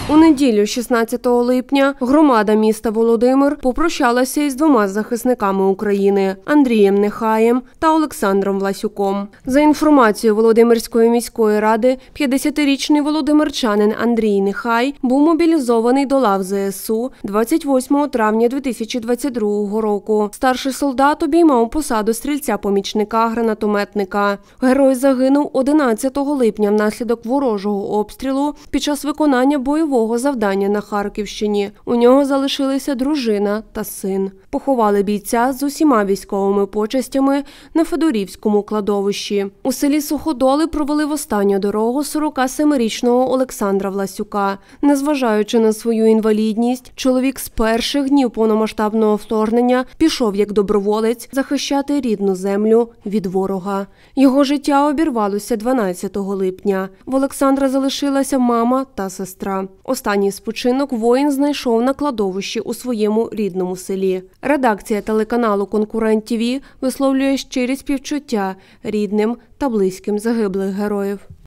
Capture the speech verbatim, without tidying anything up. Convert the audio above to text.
У неділю, шістнадцятого липня, громада міста Володимир попрощалася із двома захисниками України – Андрієм Нехаєм та Олександром Власюком. За інформацією Володимирської міської ради, п'ятдесятирічний володимирчанин Андрій Нехай був мобілізований до лав зе ес у двадцять восьмого травня дві тисячі двадцять другого року. Старший солдат обіймав посаду стрільця-помічника-гранатометника. Герой загинув одинадцятого липня внаслідок ворожого обстрілу під час виконання бойового завдання на Харківщині. У нього залишилися дружина та син. Поховали бійця з усіма військовими почестями на Федорівському кладовищі. У селі Суходоли провели в останню дорогу сорокасемирічного Олександра Власюка. Незважаючи на свою інвалідність, чоловік з перших днів повномасштабного вторгнення пішов як доброволець захищати рідну землю від ворога. Його життя обірвалося дванадцятого липня. В Олександра залишилася мама та сестра. Останній спочинок воїн знайшов на кладовищі у своєму рідному селі. Редакція телеканалу «Конкурент ТІВІ» висловлює щирі співчуття рідним та близьким загиблих героїв.